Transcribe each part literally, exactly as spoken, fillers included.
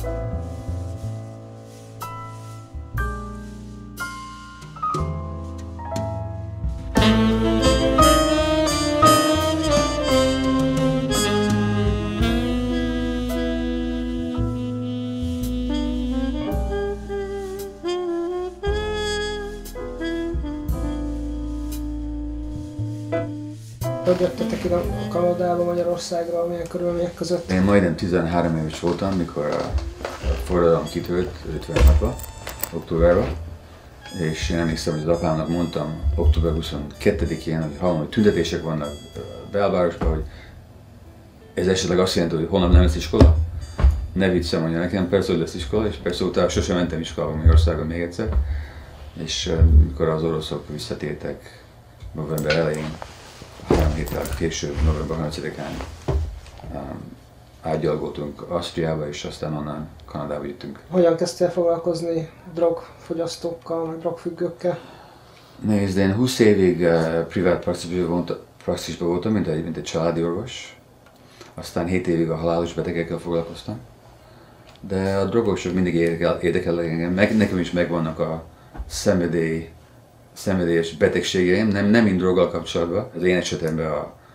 Hogy jöttetek ide Kanadába, Magyarországra, milyen körülmények között? Én majdnem tizenhárom éves voltam, mikor a forradalom kitört ötvenhatban, októberben. És én emlékszem, hogy az apámnak mondtam október huszonkettedikén, hogy hallom, hogy tüntetések vannak belvárosban, hogy ez esetleg azt jelenti, hogy holnap nem lesz iskola. Ne viccem, mondja nekem, persze, hogy lesz iskola, és persze utána sosem mentem iskolába Magyarországon még egyszer. És mikor az oroszok visszatértek november elején, három héttel később, november harmincadikán um, átgyalogoltunk Ausztriába, és aztán onnan Kanadába jöttünk. Hogyan kezdtél foglalkozni drogfogyasztókkal, meg drogfüggőkkel? Nézd, én húsz évig uh, privát praxisban voltam, mint egy, mint egy családi orvos. Aztán hét évig a halálos betegekkel foglalkoztam. De a drogosok mindig érdekel, érdekel engem, meg, nekem is megvannak a szenvedély, szenvedélyes betegségeim, nem, nem mind droggal kapcsolatban. Az én esetemben a, a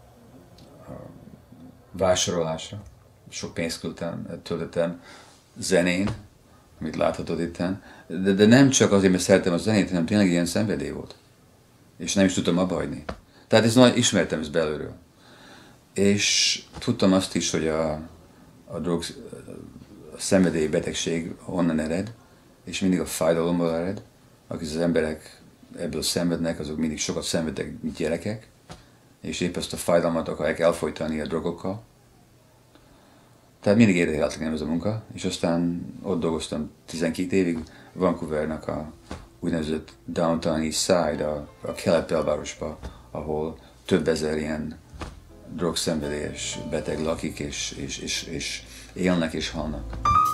vásárolásra. Sok pénzt küldtem, töltöttem zenén, amit láthatod itten. De, de nem csak azért, mert szeretem a zenét, hanem tényleg ilyen szenvedély volt. És nem is tudtam abba hagyni. Tehát ezt nagyon ismertem ezt belülről. És tudtam azt is, hogy a, a drog, a szenvedély betegség honnan ered, és mindig a fájdalomból ered. Akik az emberek ebből szenvednek, azok mindig sokat szenvednek, mint gyerekek, és épp ezt a fájdalmat akarják elfolytani a drogokkal. Tehát mindig érdekelt engem ez a munka, és aztán ott dolgoztam tizenkét évig Vancouvernak a úgynevezett Downtown East Side, a, a kelet belvárosban, ahol több ezer ilyen drogszenvedélyes beteg lakik, és, és, és, és élnek és halnak.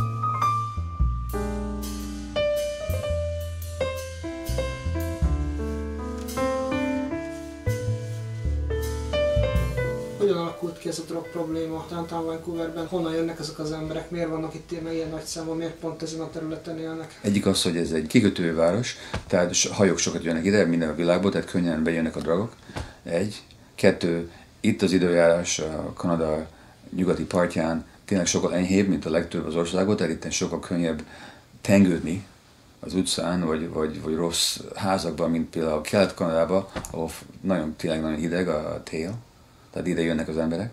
Hogyan alakult ki ez a drog probléma Downtown Vancouverben? Honnan jönnek ezek az emberek? Miért vannak itt ilyen nagy számon? Miért pont ezen a területen élnek? Egyik az, hogy ez egy kikötőváros, tehát hajók sokat jönnek ide, minden a világból, tehát könnyen bejönnek a drogok. Egy. Kettő. Itt az időjárás a Kanada nyugati partján tényleg sokkal enyhébb, mint a legtöbb az országban, tehát itt sokkal könnyebb tengődni az utcán, vagy, vagy, vagy rossz házakban, mint például Kelet-Kanadában, ahol nagyon, tényleg nagyon hideg a tél, tehát ide jönnek az emberek.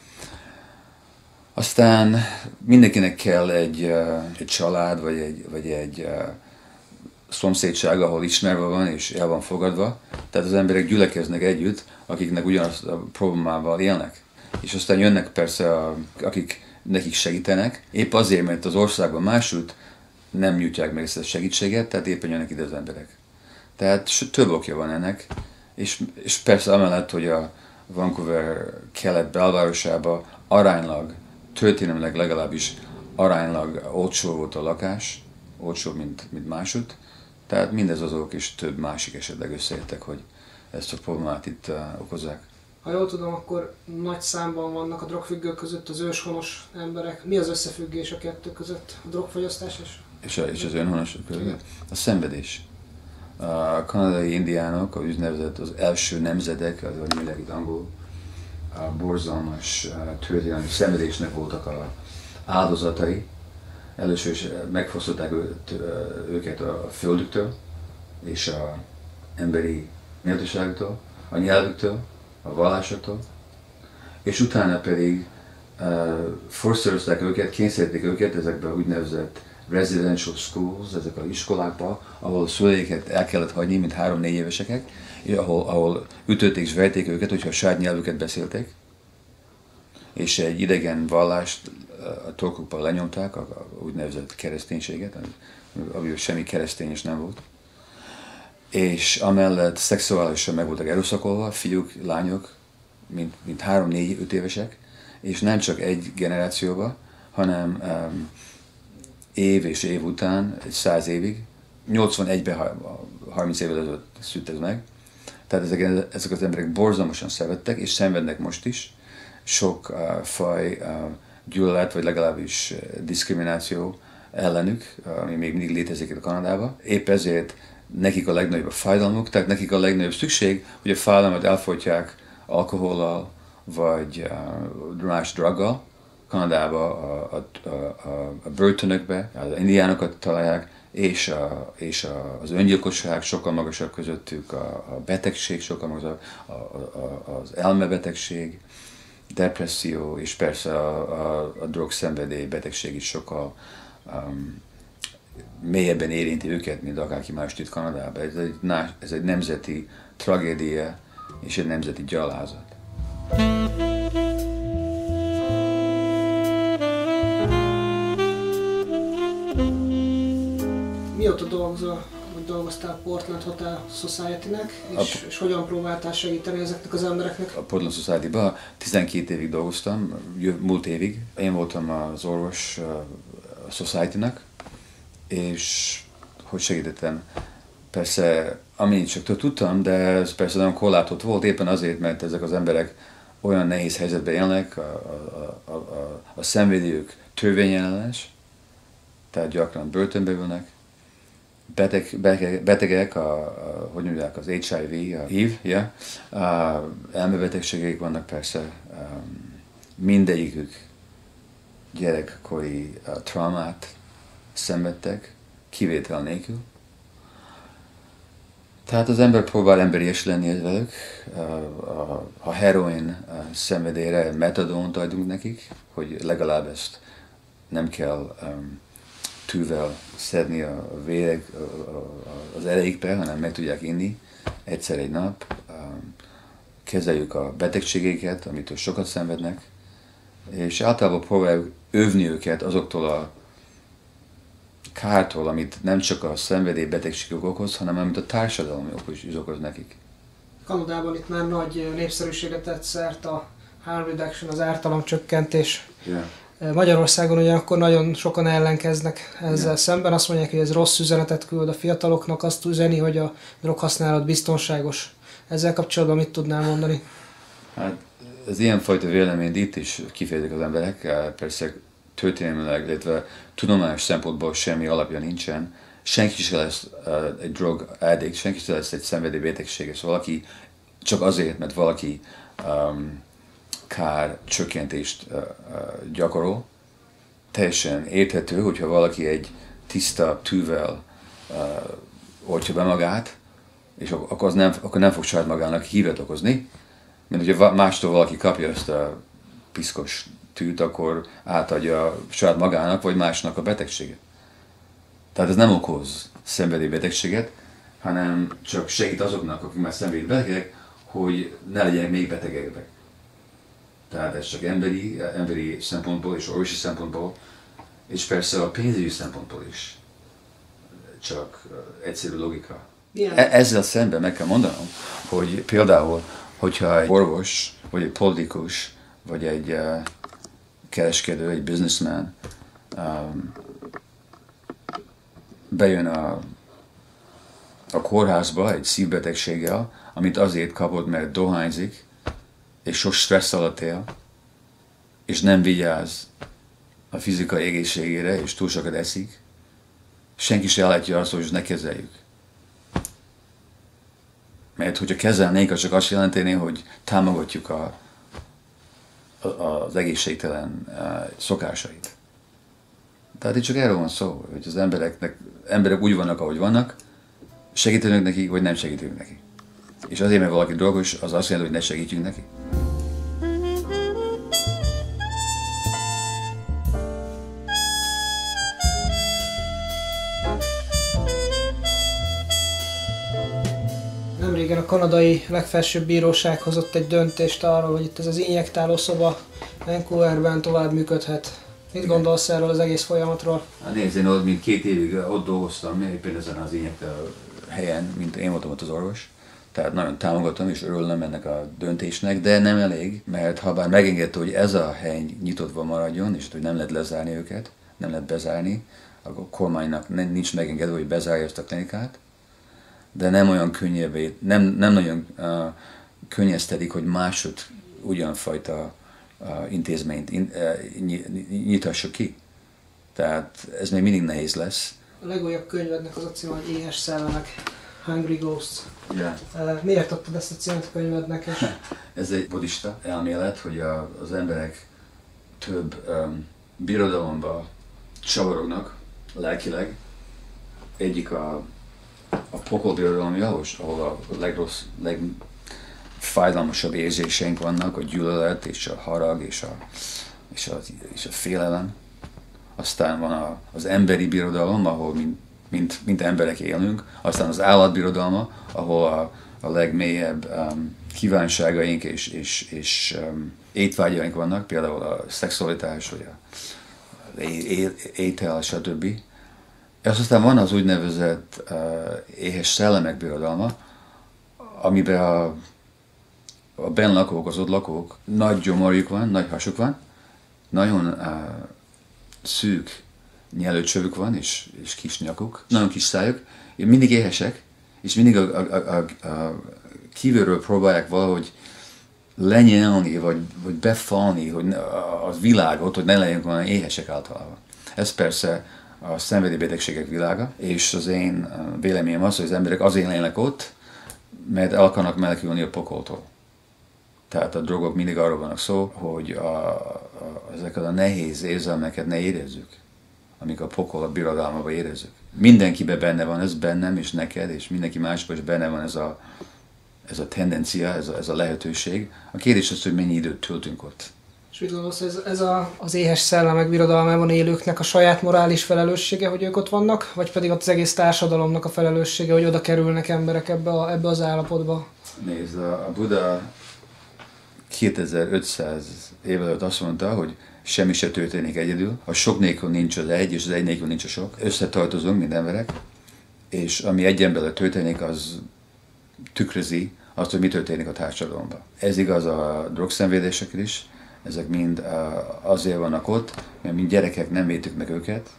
Aztán mindenkinek kell egy, egy család, vagy egy, vagy egy szomszédság, ahol ismerve van és el van fogadva. Tehát az emberek gyülekeznek együtt, akiknek ugyanazt a problémával élnek. És aztán jönnek persze, a, akik nekik segítenek, épp azért, mert az országban másút nem nyújtják meg ezt a segítséget, tehát éppen jönnek ide az emberek. Tehát több okja van ennek, és, és persze amellett, hogy a Vancouver kelet belvárosában aránylag, történelmileg legalábbis aránylag olcsó volt a lakás, olcsóbb, mint, mint másút. Tehát mindez azok is több másik esetleg összeértek, hogy ezt a problémát itt uh, okozzák. Ha jól tudom, akkor nagy számban vannak a drogfüggők között az őshonos emberek. Mi az összefüggés a kettő között? A drogfogyasztás és... És, a, és az önhonos között? A szenvedés. A kanadai indiánok, az úgynevezett az első nemzedek, az a mindenkit angol, a borzalmas történelmi szenvedésnek voltak a áldozatai. Először is megfosztották őket a földüktől és az emberi méltóságuktól, a nyelvüktől, a vallásoktól, és utána pedig uh, forszírozták őket, kényszerítették őket ezekbe úgynevezett residential schools, ezek az iskolákba, ahol szüleiket el kellett hagyni, mint három-négy évesek, és ahol, ahol ütötték és verték őket, hogyha a saját nyelvüket beszélték, és egy idegen vallást a torkukban lenyomták, a, a úgynevezett kereszténységet, amivel semmi keresztény is nem volt. És amellett szexuálisan meg voltak erőszakolva, fiúk, lányok, mint, mint három-négy-öt évesek, és nem csak egy generációban, hanem um, év és év után, egy száz évig, nyolcvanegyben, harminc évvel ezelőtt szűnt ez meg. Tehát ezek, ezek az emberek borzalmasan szenvedtek, és szenvednek most is. Sok uh, faj uh, gyűlölet, vagy legalábbis diszkrimináció ellenük, ami még mindig létezik itt a Kanadában. Épp ezért nekik a legnagyobb a fájdalmuk, tehát nekik a legnagyobb szükség, hogy a fájdalmat elfolytják alkohollal, vagy uh, más draggal. Kanadában a, a, a, a börtönökbe az indiánokat találják, és, a, és a, az öngyilkosság sokkal magasabb közöttük, a, a betegség sokkal magasabb, a, a, az elmebetegség, depresszió, és persze a, a, a drogszenvedély betegség is sokkal um, mélyebben érinti őket, mint akárki más itt Kanadában. Ez egy, ez egy nemzeti tragédia és egy nemzeti gyalázat. Mióta dolgozol, vagy dolgoztál Portland Hotel Society-nek, és, és hogyan próbáltál segíteni ezeknek az embereknek? A Portland Society-ban tizenkét évig dolgoztam, múlt évig. Én voltam az orvos a Society-nak, és hogy segítettem. Persze, amennyit csak tudtam, de ez persze nagyon korlátot volt, éppen azért, mert ezek az emberek olyan nehéz helyzetben élnek, a, a, a, a, a szenvedők törvényellenes, tehát gyakran börtönbe ülnek. Beteg, beteg, betegek, a, a, hogy mondják, az há i vé, a há i vé, yeah. uh, elmebetegségeik vannak persze, um, mindegyikük gyerekkori uh, traumát szenvedtek, kivétel nélkül. Tehát az ember próbál emberies lenni velük, uh, a, a heroin uh, szenvedélyre metadont adunk nekik, hogy legalább ezt nem kell um, tűvel szedni a véreg az erejükbe, hanem meg tudják inni egyszer egy nap. Kezeljük a betegségeiket, amitől sokat szenvednek, és általában próbáljuk óvni őket azoktól a kártól, amit nem csak a szenvedélybetegségük okoz, hanem amit a társadalom is okoz nekik. Kanadában itt már nagy népszerűségre tett szert a harm reduction, az ártalomcsökkentés. Yeah. Magyarországon ugyanakkor nagyon sokan ellenkeznek ezzel yeah. szemben. Azt mondják, hogy ez rossz üzenetet küld a fiataloknak, azt üzeni, hogy a droghasználat biztonságos. Ezzel kapcsolatban mit tudnál mondani? Hát az ilyenfajta véleményt itt is kifejezik az emberek. Persze történelmileg, illetve tudományos szempontból semmi alapja nincsen. Senki sem lesz egy drug addict, senki sem lesz egy szenvedélybetegséges. Szóval valaki csak azért, mert valaki um, kár csökkentést uh, uh, gyakorol. Teljesen érthető, hogyha valaki egy tiszta tűvel uh, oltja be magát, és akkor, az nem, akkor nem fog saját magának hívet okozni, mint hogyha mástól valaki kapja ezt a piszkos tűt, akkor átadja saját magának, vagy másnak a betegséget. Tehát ez nem okoz szenvedélybetegséget, hanem csak segít azoknak, akik már szenvedélybetegek, hogy ne legyenek még betegek. Tehát ez csak emberi, emberi szempontból és orvosi szempontból, és persze a pénzügyi szempontból is. Csak egyszerű logika. Yeah. Ezzel szemben meg kell mondanom, hogy például, hogyha egy orvos, vagy egy politikus, vagy egy uh, kereskedő, egy businessman um, bejön a, a kórházba egy szívbetegséggel, amit azért kapott, mert dohányzik, és sok stressz alatt él, és nem vigyáz a fizikai egészségére, és túl sokat eszik, senki se állítja azt, hogy ne kezeljük. Mert hogyha kezelnék, az csak azt jelenteni, hogy támogatjuk a, a, az egészségtelen uh, szokásait. Tehát itt csak erről van szó, hogy az embereknek, emberek úgy vannak, ahogy vannak, segítünk neki, vagy nem segítünk neki. És azért, mert valaki dolgos, az azt jelenti, hogy ne segítjünk neki. Nemrégen a kanadai legfelsőbb bíróság hozott egy döntést arról, hogy itt ez az injektálószoba Vancouverben tovább működhet. Mit gondolsz erről az egész folyamatról? Hát nézd, én ott mint két évig ott dolgoztam, éppen ezen az injektáló helyen, mint én voltam ott az orvos. Tehát nagyon támogatom és örülöm ennek a döntésnek, de nem elég, mert ha bár megengedte, hogy ez a hely nyitotva maradjon, és hogy nem lehet lezárni őket, nem lehet bezárni, akkor a kormánynak nincs megengedve, hogy bezárja ezt a klinikát, de nem olyan könnyebbé, nem, nem nagyon uh, könnyeztedik, hogy másod ugyanfajta uh, intézményt in, uh, nyithassuk ki. Tehát ez még mindig nehéz lesz. A legújabb könyvednek az a címe, hogy Éhes szellemek, Hungry Ghosts. Yeah. Uh, miért adtad ezt a címet a könyvednek? És... Ez egy buddhista elmélet, hogy a, az emberek több um, birodalomba csavarognak lelkileg. Egyik a, a pokol birodalom, ahol a legrossz, legfájdalmasabb érzéseink vannak, a gyűlölet és a harag és a, és a, és a félelem. Aztán van a, az emberi birodalom, ahol mint, mint, mint emberek élünk. Aztán az állatbirodalma, ahol a, a legmélyebb um, kívánságaink és, és, és um, étvágyaink vannak, például a szexualitás, vagy a étel, stb. És aztán van az úgynevezett uh, éhes szellemek birodalma, amiben a, a benn lakók, az ott lakók, nagy gyomorjuk van, nagy hasuk van, nagyon uh, szűk nyelőcsövük van, és, és kis nyakuk, nagyon kis szájuk, mindig éhesek, és mindig a, a, a, a kívülről próbálják valahogy lenyelni, vagy, vagy befalni hogy a világot, hogy ne legyenek olyan éhesek általában. Ez persze a szenvedélybetegségek világa, és az én véleményem az, hogy az emberek azért élnek ott, mert el akarnak menekülni a pokoltól. Tehát a drogok mindig arról vannak szó, hogy a, a, ezeket a nehéz érzelmeket ne érezzük, amik a pokol a birodalmában érezzük. Mindenkiben benne van ez, bennem és neked, és mindenki másban is benne van ez a, ez a tendencia, ez a, ez a lehetőség. A kérdés az, hogy mennyi időt töltünk ott. És mit gondolsz, ez, ez a, az éhes szellemek birodalmában élőknek a saját morális felelőssége, hogy ők ott vannak, vagy pedig az egész társadalomnak a felelőssége, hogy oda kerülnek emberek ebbe, a, ebbe az állapotba? Nézd, a, a Buddha kétezer-ötszáz év előtt azt mondta, hogy semmi se történik egyedül. A sok nélkül nincs az egy, és az egy nélkül nincs a sok. Összetartozunk, mint emberek, és ami egy emberrel történik, az tükrözi azt, hogy mi történik a társadalomban. Ez igaz a drogszenvedésekre is. Ezek mind azért vannak ott, mert mi gyerekek nem védtük meg őket,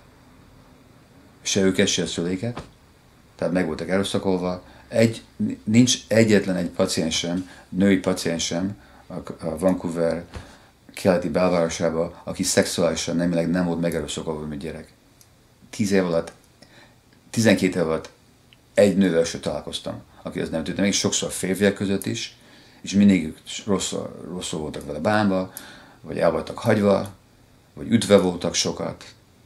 se őket, se a szüleiket. Tehát meg voltak erőszakolva. Egy, nincs egyetlen egy paciensem, női paciensem a Vancouver keleti belvárosában, aki szexuálisan nemileg nem volt megerőszakolva, mint gyerek. Tíz év alatt, tizenkét év alatt egy nővel sem találkoztam, aki ezt nem tudta meg, sokszor férfiak között is, és mindig rosszul, rosszul voltak vele bánva, vagy el voltak hagyva, vagy üdve voltak sokat.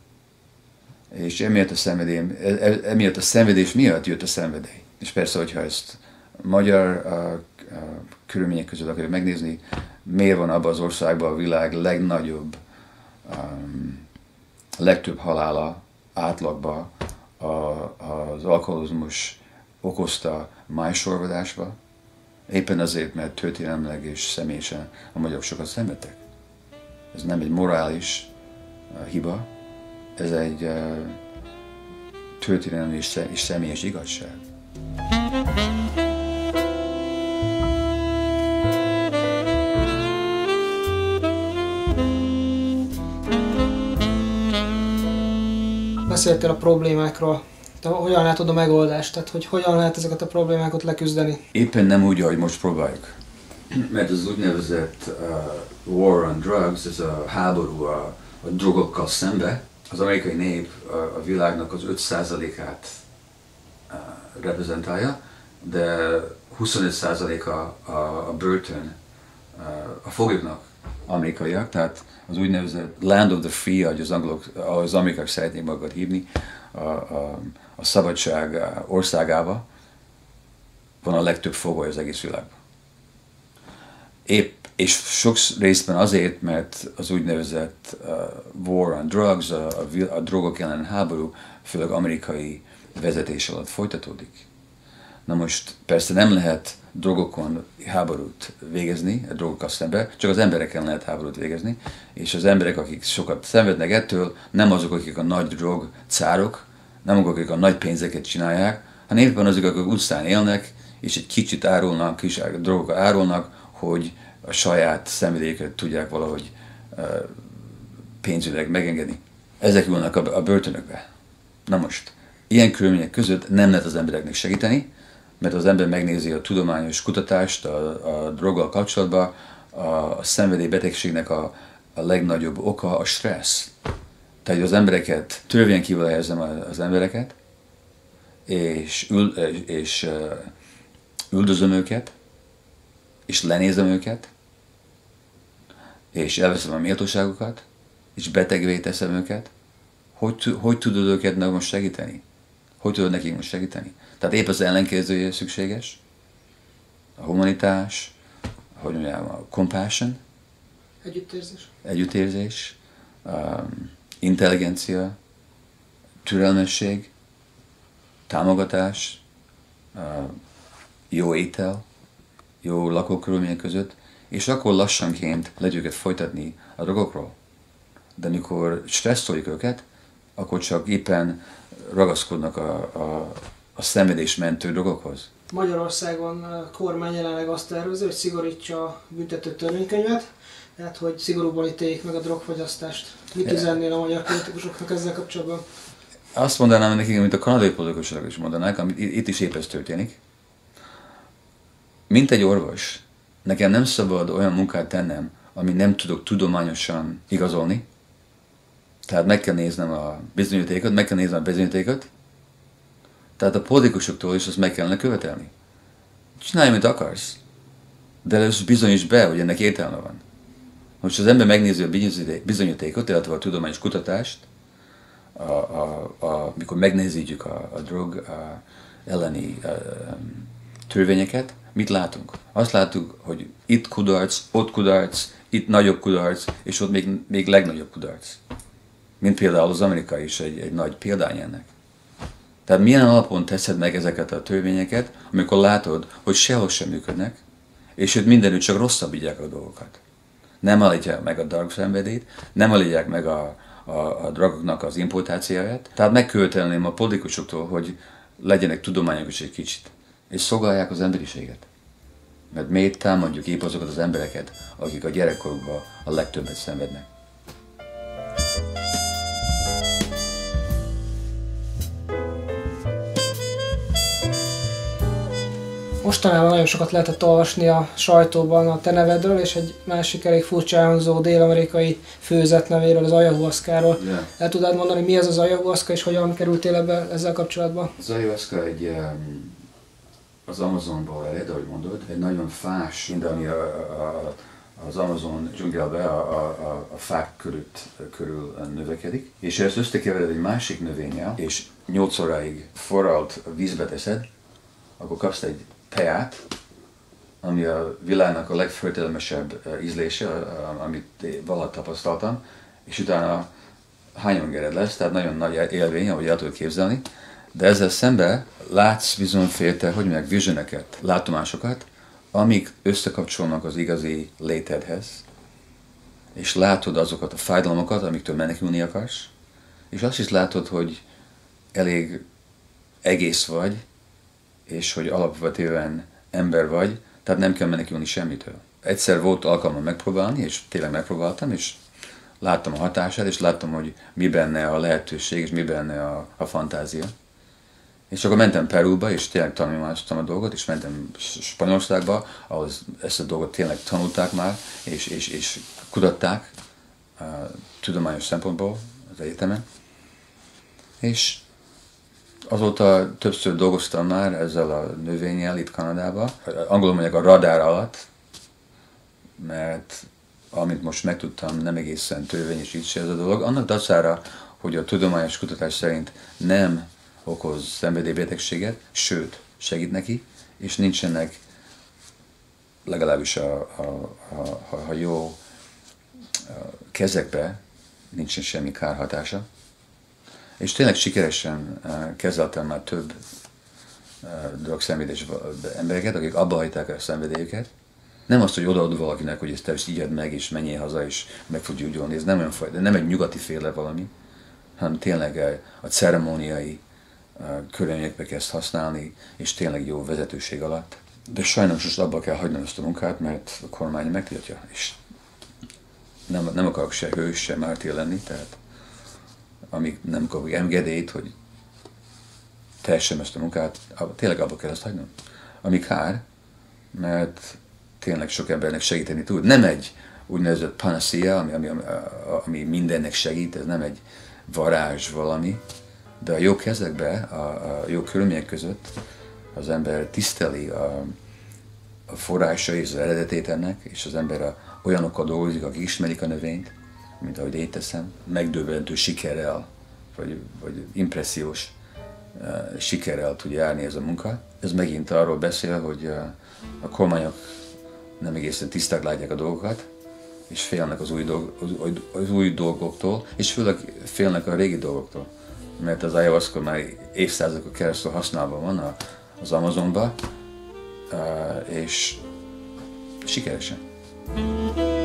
És emiatt a szenvedély, emiatt a szenvedés miatt jött a szenvedély. És persze, hogyha ezt magyar uh, uh, körülmények között akarjuk megnézni, miért van abban az országban a világ legnagyobb, um, legtöbb halála átlagban a, az alkoholizmus okozta májsorvadásba, éppen azért, mert történelmileg és személyesen a magyarok sokat szenvedtek. Ez nem egy morális uh, hiba, ez egy uh, történelmi és, és személyes igazság. Beszéltél a problémákról. Te hogyan látod a megoldást? Tehát, hogy hogyan lehet ezeket a problémákat leküzdeni? Éppen nem úgy, ahogy most próbáljuk. Mert az úgynevezett uh, war on drugs, ez a háború a, a drogokkal szembe, az amerikai nép a, a világnak az öt százalékát uh, reprezentálja, de huszonöt százaléka a, a börtön, uh, a foglyoknak amerikaiak, tehát az úgynevezett land of the free, ahogy az angolok, ahogy az amerikák szeretnék magukat hívni, a, a, a szabadság országába van a legtöbb fogoly az egész világban. Épp, és sok részben azért, mert az úgynevezett uh, war on drugs, a, a, a drogok ellen háború, főleg amerikai vezetés alatt folytatódik. Na most persze nem lehet drogokon háborút végezni, a drogokkal szemben, csak az embereken lehet háborút végezni, és az emberek, akik sokat szenvednek ettől, nem azok, akik a nagy drog cárok, nem azok, akik a nagy pénzeket csinálják, hanem éppen azok, akik utcán élnek, és egy kicsit árulnak, kis drogokat árulnak, hogy a saját szenvedélyeket tudják valahogy uh, pénzügyileg megengedni. Ezek ülnek a, a börtönökbe. Na most, ilyen körülmények között nem lehet az embereknek segíteni, mert az ember megnézi a tudományos kutatást a, a droggal kapcsolatban, a szenvedélybetegségnek a, a legnagyobb oka a stressz. Tehát az embereket, törvényen kívül helyezem az embereket, és, ül, és üldözöm őket, és lenézem őket, és elveszem a méltóságukat, és betegvé teszem őket. Hogy, hogy tudod őket most segíteni? Hogy tudod nekik most segíteni? Tehát épp az ellenkezője szükséges. A humanitás, hogy mondjam, a compassion. Együttérzés. Együttérzés. Um, intelligencia. Türelmesség. Támogatás. Uh, jó étel. Jó lakókörülmények között. És akkor lassanként lehet őket folytatni a drogokról. De amikor stresszoljuk őket, akkor csak éppen ragaszkodnak a, a, a szenvedésmentő drogokhoz. Magyarországon a kormány jelenleg azt tervezi, hogy szigorítsa a büntető törvénykönyvet, tehát hogy szigorúban ítéljék meg a drogfogyasztást. Mit üzennél a magyar politikusoknak ezzel kapcsolatban? Azt mondanám nekik, amit a kanadai politikusok is mondanák, amit itt is épp ez történik. Mint egy orvos, nekem nem szabad olyan munkát tennem, amit nem tudok tudományosan igazolni. Tehát meg kell néznem a bizonyítékot, meg kell néznem a bizonyítékot. Tehát a politikusoktól is azt meg kellene követelni. Csinálj, amit akarsz. De először bizonyíts be, hogy ennek értelme van. Most az ember megnézi a bizonyítékot, illetve a tudományos kutatást, a, a, a, mikor megnézzük a, a drog a elleni a, a, törvényeket, mit látunk? Azt látjuk, hogy itt kudarc, ott kudarc, itt nagyobb kudarc, és ott még, még legnagyobb kudarc. Mint például az Amerika is egy, egy nagy példány ennek. Tehát milyen alapon teszed meg ezeket a törvényeket, amikor látod, hogy sehol sem működnek, és hogy mindenütt csak rosszabbítják a dolgokat. Nem állítják meg a drogszenvedélyt, nem állítják meg a, a, a drogoknak az importációját. Tehát megkövetelném a politikusoktól, hogy legyenek tudományok is egy kicsit, és szolgálják az emberiséget. Mert miért támadjuk épp azokat az embereket, akik a gyerekkorukban a legtöbbet szenvednek. Mostanában nagyon sokat lehetett olvasni a sajtóban a te nevedről, és egy másik elég furcsa elhangzó dél-amerikai főzet nevéről, az ayahuaszkáról. Yeah. El tudod mondani, mi az az ayahuaszka, és hogyan kerültél ebbe ezzel kapcsolatban? Az ayahuaszka egy, um, az Amazonból ered, ahogy mondod, egy nagyon fás, mind ami a, a, az Amazon dzsungelbe a, a, a fák körül, körül növekedik, és ezt összekevered egy másik növényel, és nyolc óráig forralt vízbe teszed, akkor kapsz egy teát, ami a világnak a legförtelmesebb ízlése, amit valaha tapasztaltam, és utána hányongered lesz, tehát nagyon nagy élmény, ahogy el tudod képzelni, de ezzel szemben látsz bizonyféle, hogy mondják, visioneket, látomásokat, amik összekapcsolnak az igazi létedhez, és látod azokat a fájdalmakat, amiktől menekülni akarsz, és azt is látod, hogy elég egész vagy, és hogy alapvetően ember vagy, tehát nem kell menekülni semmitől. Egyszer volt alkalmam megpróbálni, és tényleg megpróbáltam, és láttam a hatását, és láttam, hogy mi benne a lehetőség, és mi benne a, a fantázia. És akkor mentem Perúba, és tényleg tanulmányoztam a dolgot, és mentem Spanyolországba, ahol ezt a dolgot tényleg tanulták már, és, és, és kutatták uh, tudományos szempontból az egyetemen. És azóta többször dolgoztam már ezzel a növényel itt Kanadában. Angolul mondják a radár alatt, mert amit most megtudtam, nem egészen törvényes így se ez a dolog. Annak dacára, hogy a tudományos kutatás szerint nem okoz szenvedélybetegséget, sőt, segít neki, és nincsenek legalábbis a, a, a, a, a jó a kezekbe nincsen semmi kárhatása. És tényleg sikeresen uh, kezeltem már több uh, drogszenvedés embereket, akik abba hagyták a szenvedélyüket. Nem azt, hogy odaadod valakinek, hogy ezt te is igyed meg, és menjél haza, és meg fog gyógyulni. Ez nem olyan fajta, nem egy nyugati féle valami, hanem tényleg uh, a ceremóniai uh, körülményekbe kezd használni, és tényleg jó vezetőség alatt. De sajnos most abba kell hagynom ezt a munkát, mert a kormány megtiltja, és nem, nem akarok se hős, se mártír lenni, tehát amíg nem kapok engedélyt, hogy tehessem ezt a munkát, tényleg abba kell ezt hagynom. Ami kár, mert tényleg sok embernek segíteni tud. Nem egy úgynevezett panacea, ami, ami, ami, ami mindennek segít, ez nem egy varázs valami, de a jó kezekbe, a, a jó körülmények között az ember tiszteli a, a forrásai és az eredetét ennek, és az ember a, olyanokkal dolgozik, akik ismerik a növényt, mint ahogy én teszem, megdöbbentő sikerrel, vagy, vagy impressziós uh, sikerrel tud járni ez a munka. Ez megint arról beszél, hogy uh, a kormányok nem egészen tiszták látják a dolgokat, és félnek az új, dolg, az, az új dolgoktól, és főleg félnek a régi dolgoktól. Mert az ayahuasca már évszázadokon keresztül használva van az Amazonban, és sikeresen.